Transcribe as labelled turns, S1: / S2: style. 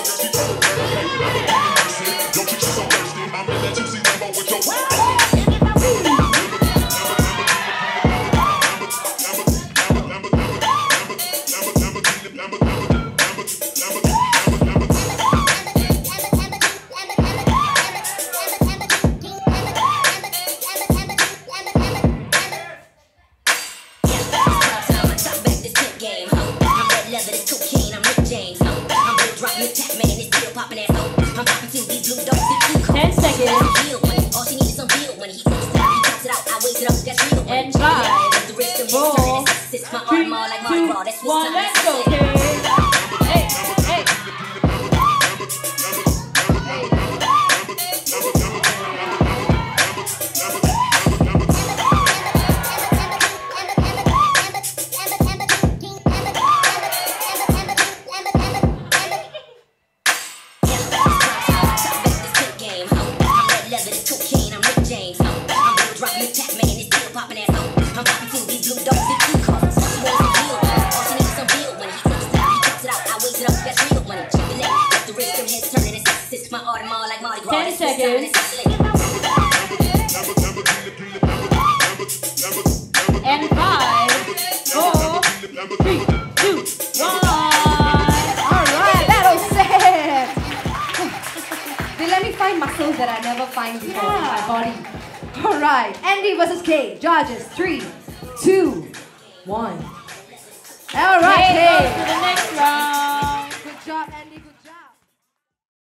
S1: That I never find before in my body. Alright, Andie versus Kayte. Judges, 3, 2, 1. Alright, Kayte.
S2: To the next round.
S1: Good job, Andie. Good